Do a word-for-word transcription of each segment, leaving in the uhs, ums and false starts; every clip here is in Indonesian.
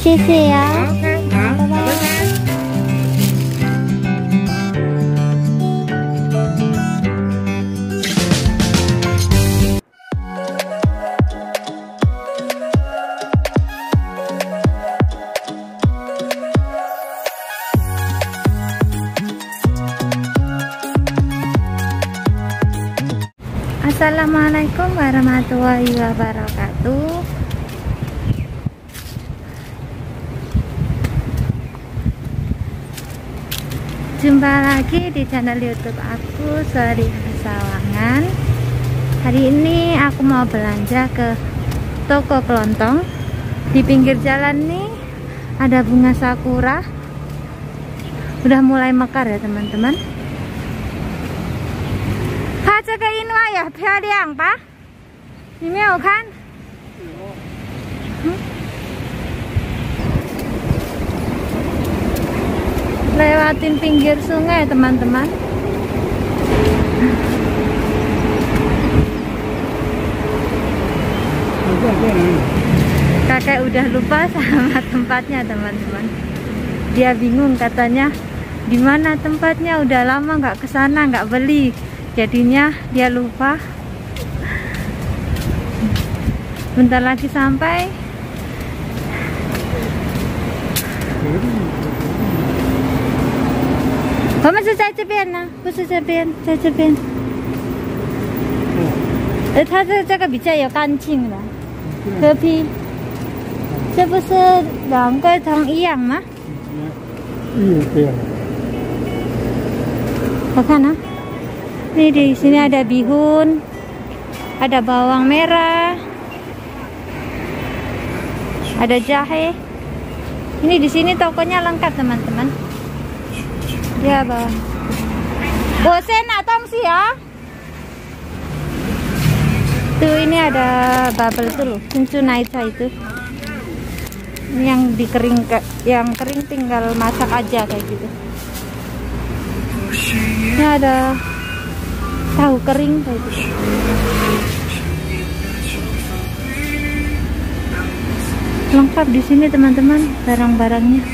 谢谢呀。 OK， 好，拜拜。 Assalamualaikum warahmatullahi wabarakatuh. Jumpa lagi di channel YouTube aku, Sari Sawangan. Hari ini aku mau belanja ke toko kelontong. Di pinggir jalan nih ada bunga sakura. Udah mulai mekar ya teman-teman. 它这个樱花也漂亮吧？你没有看？嗯。Lewatin pinggir sungai teman-teman. Kakek udah lupa sama tempatnya teman-teman. Dia bingung katanya, di mana tempatnya? Udah lama nggak kesana, nggak beli. Jadinya dia lupa. Bentar lagi sampai.我们是在这边呢，不是这边，在这边。呃，它这这个比较有干净的，河皮，这不是两个同一样吗？嗯，对。我看啊。 Ini di sini ada bihun, ada bawang merah, ada jahe. Ini di sini tokonya lengkap teman-teman. Ya bang. Bosen atau sih ya? Tuh ini ada bubble tuh, Cincunaita itu. Ini yang dikering, yang kering tinggal masak aja kayak gitu. Ini ada tahu kering kayak gitu. Lengkap di sini teman-teman barang-barangnya.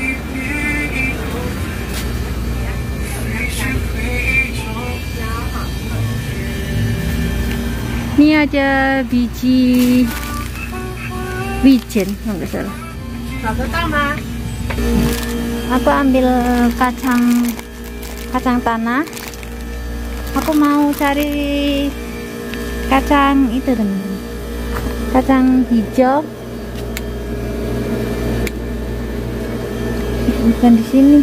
Ini ada biji wijen kalau nggak salah. Aku ambil kacang kacang tanah. Aku mau cari kacang itu teman-teman, kacang hijau. Bukan di sini.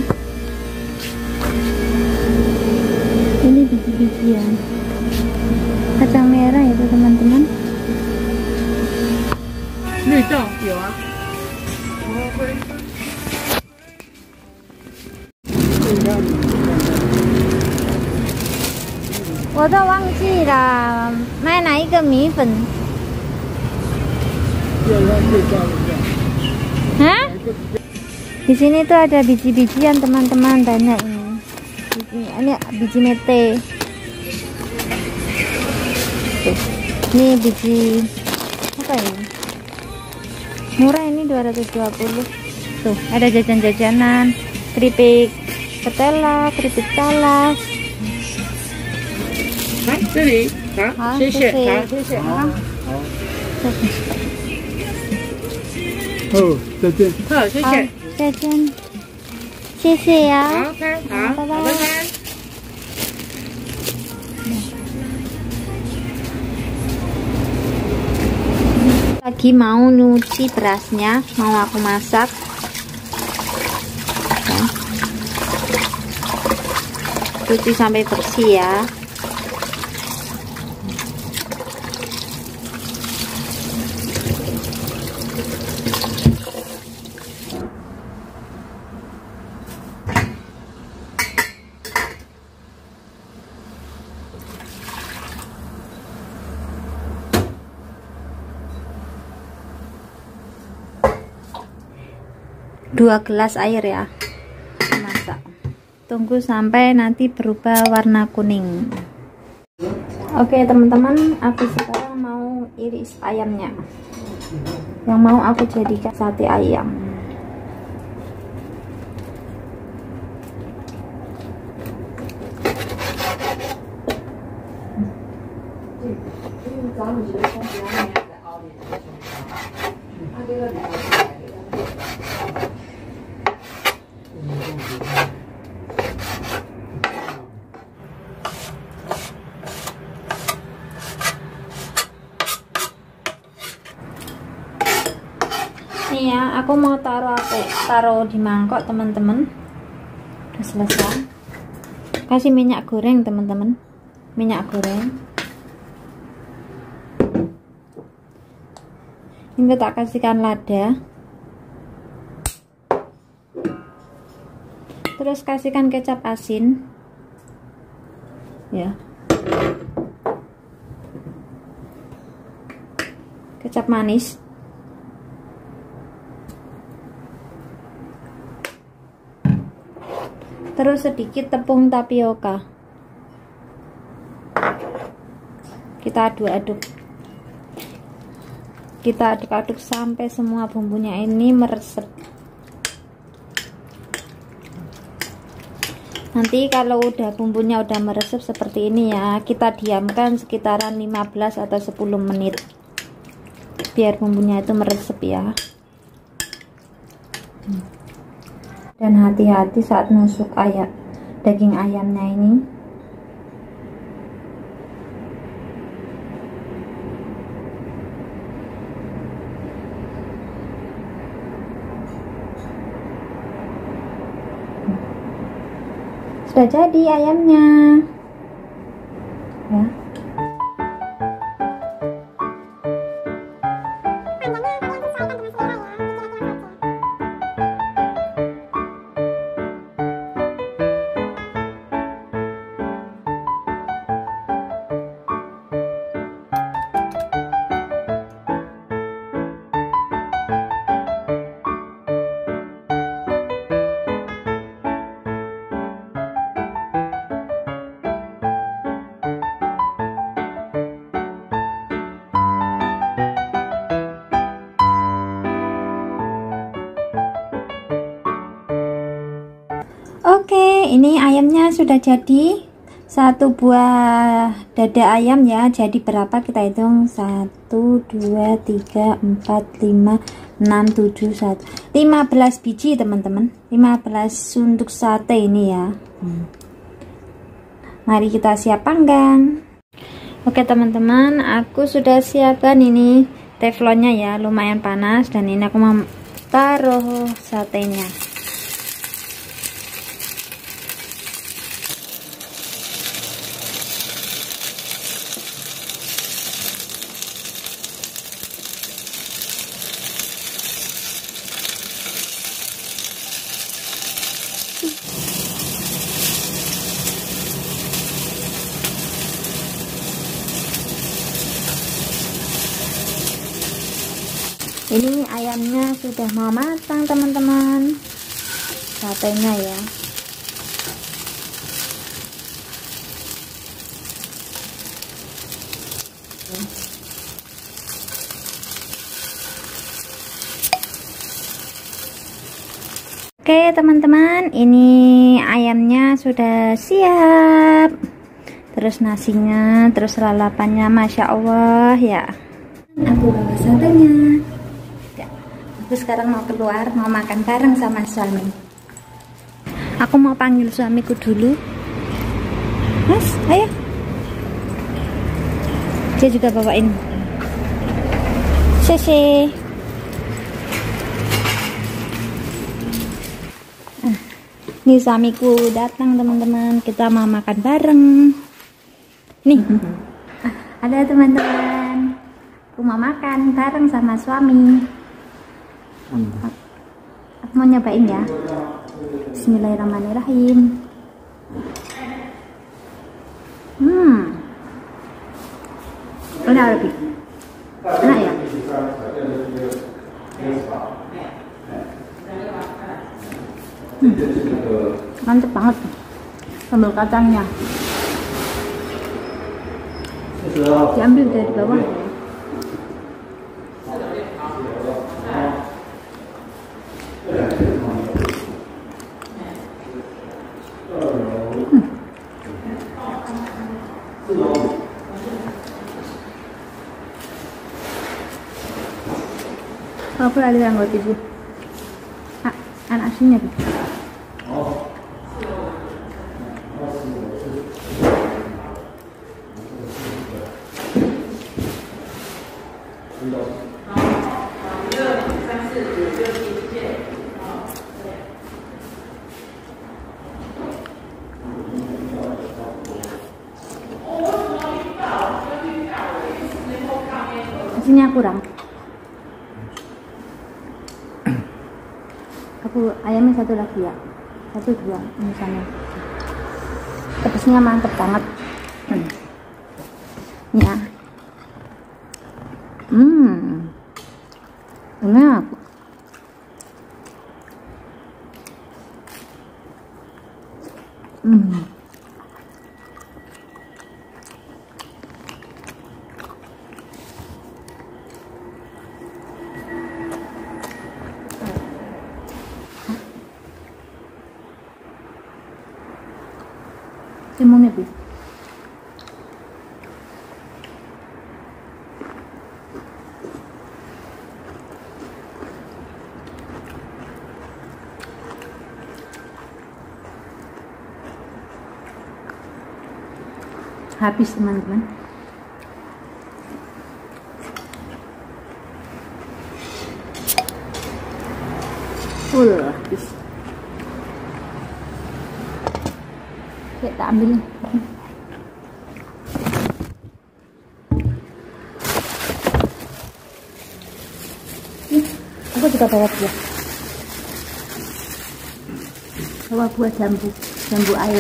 Ini biji-bijian. Kacang merah itu teman-teman. Ini tuh, ya. 我都忘记了买哪一个米粉。Hah? Di sini tuh ada biji-bijian teman-teman, banyak ini. Biji, ini biji mete. Tuh, ini biji apa ini? Murah ini dua ratus dua puluh. Tuh, ada jajan-jajanan, keripik ketela, keripik talas. 来这里，好，谢谢，好，谢谢，好，好，哦，再见，好，谢谢， 再见，谢谢呀。 好 ，OK， 好，拜拜，拜拜。 Lagi mau nyuci berasnya, mau aku masak. Cuci sampai bersih ya. Dua gelas air ya, masak. Tunggu sampai nanti berubah warna kuning. Oke teman-teman, aku sekarang mau iris ayamnya. Yang mau aku jadikan sate ayam. mau taruh apa? Taruh di mangkok teman-teman. Udah selesai. Kasih minyak goreng teman-teman. Minyak goreng. Ini tak kasihkan lada. Terus kasihkan kecap asin. Ya. Kecap manis. Terus sedikit tepung tapioka. Kita aduk-aduk. Kita aduk-aduk sampai semua bumbunya ini meresap. Nanti kalau udah bumbunya udah meresap seperti ini ya, kita diamkan sekitaran lima belas atau sepuluh menit. Biar bumbunya itu meresap ya. Dan hati-hati saat nusuk ayam, daging ayamnya ini. Sudah jadi ayamnya ya. Oke, ini ayamnya sudah jadi. Satu buah dada ayam ya. Jadi berapa kita hitung? satu, dua, tiga, empat, lima, enam, tujuh, satu lima belas biji teman-teman. lima belas untuk sate ini ya. hmm. Mari kita siap panggang. Oke teman-teman, aku sudah siapkan ini teflonnya ya. Lumayan panas. Dan ini aku mau taruh satenya. Ini ayamnya sudah mau matang teman-teman, satenya ya. Oke teman-teman, ini ayamnya sudah siap. Terus nasinya, terus lalapannya, masya Allah ya. Aku bawa satenya. Aku sekarang mau keluar, mau makan bareng sama suami. Aku mau panggil suamiku dulu. Mas, ayo. Dia juga bawain. Sese. Nah, ini suamiku datang teman-teman. Kita mau makan bareng. Nih, ada teman-teman. Aku mau makan bareng sama suami. Hmm. Aku mau nyobain ya. Bismillahirrahmanirrahim. Hmm. Enak lebih. Enak ya. Hmm. Mantep banget. Sambal kacangnya. Diambil dari bawah. Apa ada yang nggak tidur? Ah, anak aslinya tuh. nasinya kurang. Aku ayamnya satu lagi ya, satu dua misalnya. Pedasnya mantep banget. Hmm. Ya. Hmm. Enak. Hmm. Timunnya, Bu. Habis, teman-teman. Full habis. Oke, tak ambil. Aku juga bawa buah. Bawa buah jambu, jambu air.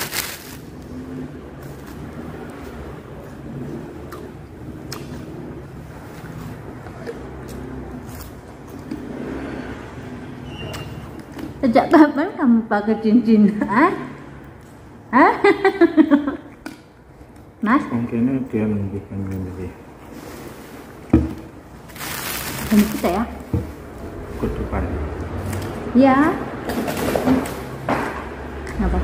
Sejak kapan kamu pakai cincin? Hah? Hah? Mas? Mungkin dia menunjukkan ini. Ini kita ya? Ke depan. Ya. Apa?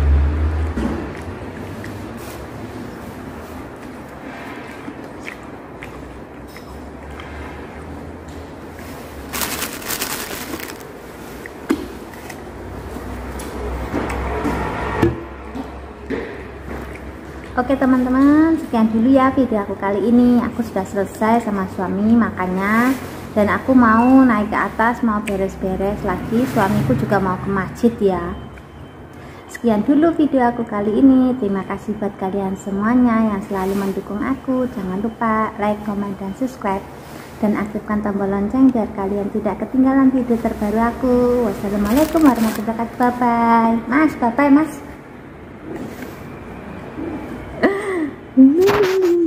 Oke teman-teman, sekian dulu ya video aku kali ini. Aku sudah selesai sama suami makannya, dan aku mau naik ke atas, mau beres-beres lagi. Suamiku juga mau ke masjid ya. Sekian dulu video aku kali ini. Terima kasih buat kalian semuanya yang selalu mendukung aku. Jangan lupa like, comment, dan subscribe, dan aktifkan tombol lonceng biar kalian tidak ketinggalan video terbaru aku. Wassalamualaikum warahmatullahi wabarakatuh. Bye bye. Mas, bye bye mas. Mm-hmm.